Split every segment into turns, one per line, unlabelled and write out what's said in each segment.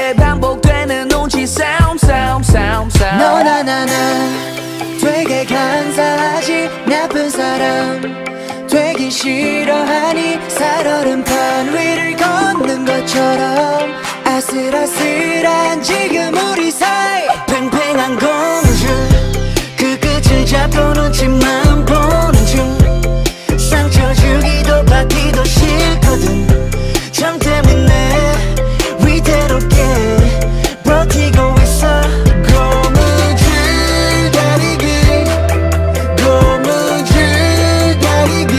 왜 반복되는 눈치 싸움
너나 나나 되게 간사하지 나쁜 사람 되긴 싫어하니 살얼음 판 위를 걷는 것처럼 아슬아슬한 지금 우리 사이 팽팽한 공주 그 끝을 잡고 눈치만 보는 중 상처 주기도 받기도 싫거든 정 때문에 위태롭게 버티고 있어 고무줄 다리기 고무줄 다리기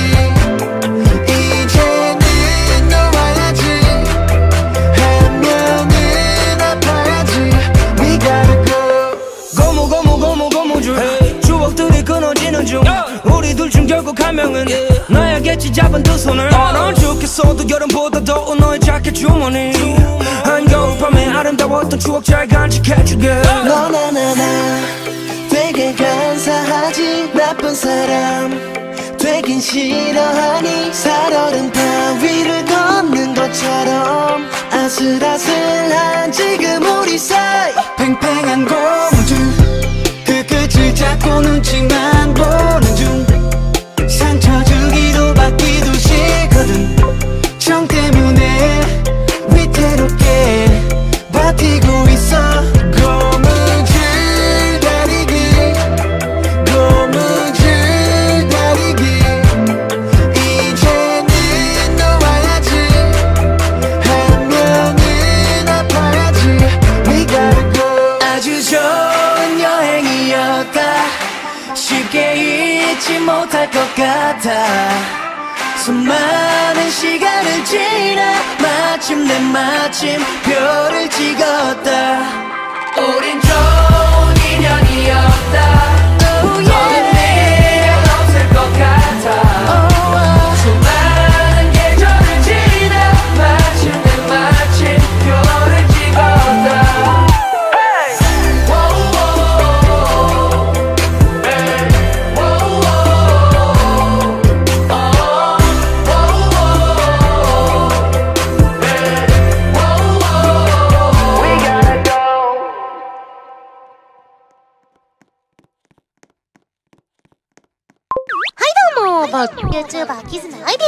이제는 놓아야지 한 명은 아파야지 We gotta go 고무줄 추억들이 끊어지는 중 우리 둘 중 결국 한 명은 나야겠지 잡은 두 손을 넌 죽겠어도 여름보다 더운 너의 자켓 주머니 한겨울밤에 아름다웠던 추억 잘 간직해주게 너나나나 되게 간사하지 나쁜 사람 되긴 싫어하니 살얼음판 위를 걷는 것처럼 아슬아슬한 지금 우리 사이 팽팽한 고무줄 그 끝을 잡고 눈치만 보는 중 상처 주기도 받기도 싫거든 정 때문에 위태롭게 버티고 있어 고무줄 다리기 고무줄 다리기 이제는 놓아야지 한 명은 아파야지 We gotta go 아주 좋은 여행이었다 쉽게 잊지 못할 것 같아 수많은 시간을 지나 마침내 마침표를 찍었다 우린 좋은 인연이었다 Oh yeah 내가 없을 것 같아 수많은 계절을 지나 마침내 마침표를 찍었다
YouTuber キズナアイです。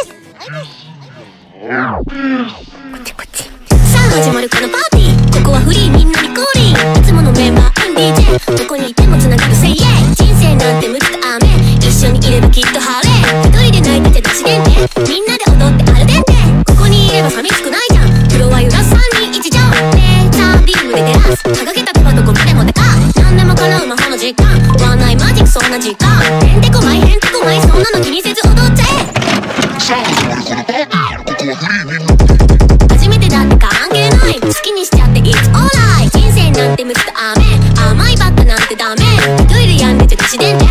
こっちこっち。さあ始まるこのパーティー。ここはフリーみんなに降臨。いつものメンバー DJ どこにいてもつながる Say yeah 人生なんて無知と雨一緒にいればきっと晴れ一人で泣いてて出しでんねみんなで踊ってアルデンテここにいれば寂しくないじゃんフロア揺らす3人1じゃんレーザービームで照らす掲げた手はどこまでもでか何でも叶う魔法の時間ワンナイマジックそんな時間へんてこまいへんてこまいそんなの気にせず踊っちゃえさあ始まるこのパーティーここはフリーみんな初めてだって関係ない好きにしちゃって It's alright 人生なんて無知と雨甘いバッタなんてダメ一人でやんでちゃデシデンテ